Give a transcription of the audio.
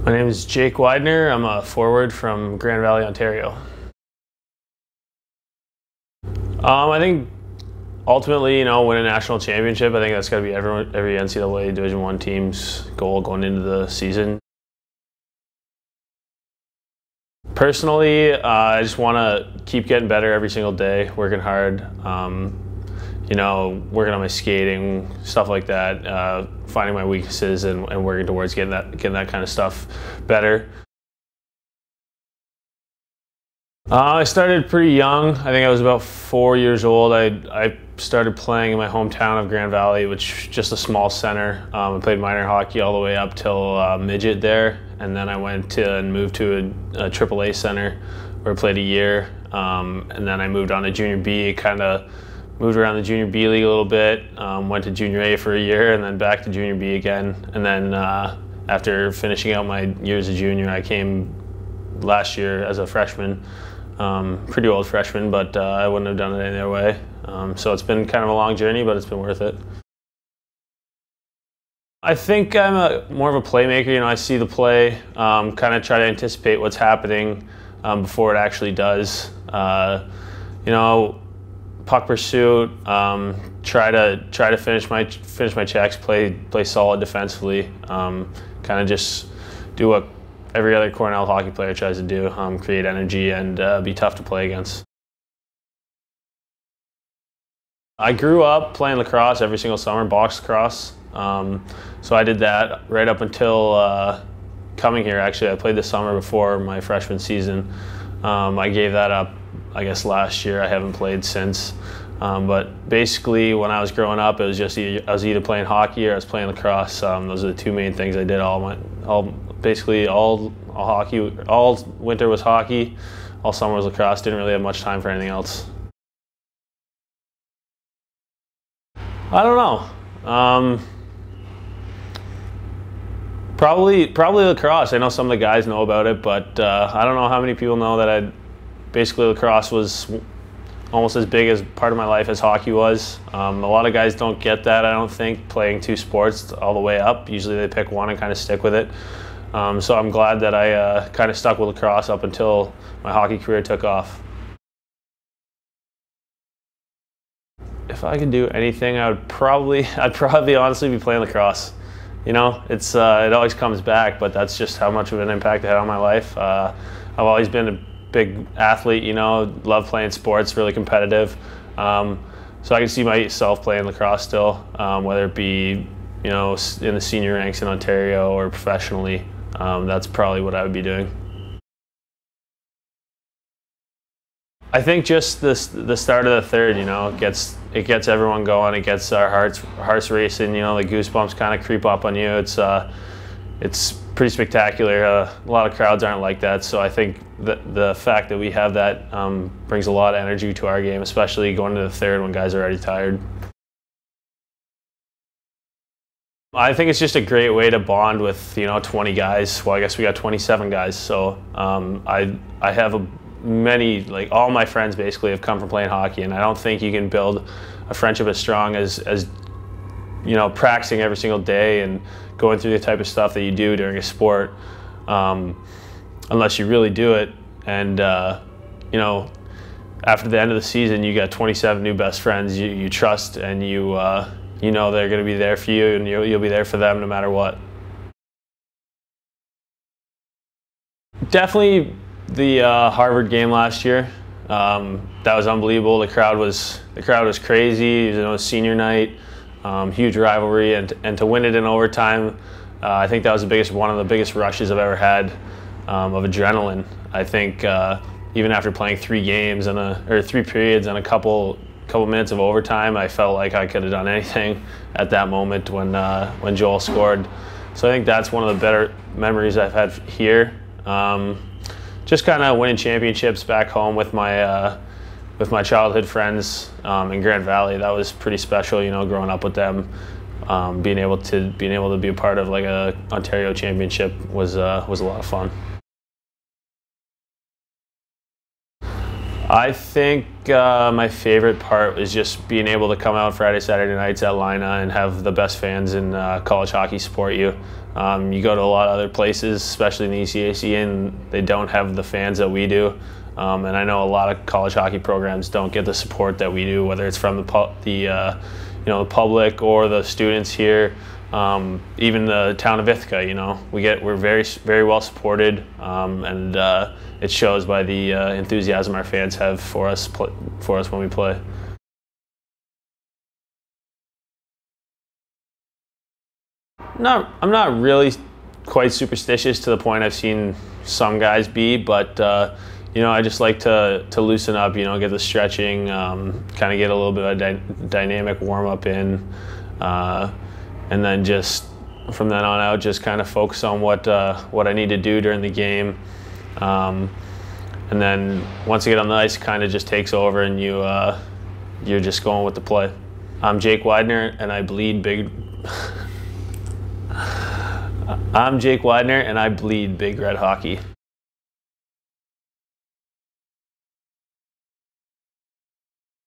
My name is Jake Weidner. I'm a forward from Grand Valley, Ontario. I think ultimately, win a national championship. I think that's got to be every NCAA Division I team's goal going into the season. Personally, I just want to keep getting better every single day, working hard. Working on my skating, stuff like that, finding my weaknesses and working towards getting that kind of stuff better. I started pretty young. I think I was about 4 years old. I started playing in my hometown of Grand Valley, which is just a small center. I played minor hockey all the way up till midget there, and then I went and moved to a AAA center where I played a year, and then I moved on to junior B, moved around the junior B league a little bit, went to junior A for a year and then back to junior B again. And then after finishing out my years as junior, I came last year as a freshman, pretty old freshman, but I wouldn't have done it any other way. So it's been kind of a long journey, but it's been worth it. I think I'm more of a playmaker. I see the play, kind of try to anticipate what's happening before it actually does. Puck pursuit, try to finish my checks, play solid defensively, kind of just do what every other Cornell hockey player tries to do, create energy and be tough to play against. I grew up playing lacrosse every single summer, box lacrosse, so I did that right up until coming here. Actually, I played this summer before my freshman season. I gave that up, I guess, last year. I haven't played since. But basically, when I was growing up, it was just I was either playing hockey or I was playing lacrosse. Those are the two main things I did. Basically all hockey. All winter was hockey. All summer was lacrosse. Didn't really have much time for anything else. I don't know. Probably lacrosse. I know some of the guys know about it, but I don't know how many people know that basically lacrosse was almost as big as part of my life as hockey was. A lot of guys don't get that, I don't think, playing two sports all the way up. Usually they pick one and kind of stick with it. So I'm glad that I kind of stuck with lacrosse up until my hockey career took off. If I could do anything, I'd probably honestly be playing lacrosse. It always comes back, but that's just how much of an impact it had on my life. I've always been a big athlete, love playing sports, really competitive. So I can see myself playing lacrosse still, whether it be, in the senior ranks in Ontario or professionally. That's probably what I would be doing. I think just the start of the third, it gets everyone going. It gets our hearts racing. The goosebumps kind of creep up on you. It's pretty spectacular. A lot of crowds aren't like that, so I think the fact that we have that brings a lot of energy to our game, especially going to the third when guys are already tired. I think it's just a great way to bond with 20 guys. Well, I guess we got 27 guys, so I have all my friends basically have come from playing hockey, and I don't think you can build a friendship as strong as practicing every single day and going through the type of stuff that you do during a sport, unless you really do it. And after the end of the season, you got 27 new best friends you trust, and they're going to be there for you, and you'll be there for them no matter what. Definitely the Harvard game last year. That was unbelievable. The crowd was crazy. It was senior night. Huge rivalry, and to win it in overtime, I think that was one of the biggest rushes I've ever had of adrenaline. I think even after playing 3 games or 3 periods and a couple minutes of overtime, I felt like I could have done anything at that moment when Joel scored. So I think that's one of the better memories I've had here. Just kind of winning championships back home with my childhood friends in Grand Valley. That was pretty special, growing up with them. Being able to be a part of like a Ontario championship was a lot of fun. I think my favorite part is just being able to come out Friday, Saturday nights at Lynah and have the best fans in college hockey support you. You go to a lot of other places, especially in the ECAC, and they don't have the fans that we do. And I know a lot of college hockey programs don't get the support that we do, whether it's from the public or the students here. Even the town of Ithaca, we're very well supported, and it shows by the enthusiasm our fans have for us when we play. I'm not really quite superstitious to the point I've seen some guys be, but I just like to loosen up, get the stretching, kind of get a little bit of a dynamic warm up in. And then just from then on out, just kind of focus on what I need to do during the game. And then once I get on the ice, it kind of just takes over, and you're just going with the play. I'm Jake Weidner, and I bleed big. I'm Jake Weidner, and I bleed big red hockey.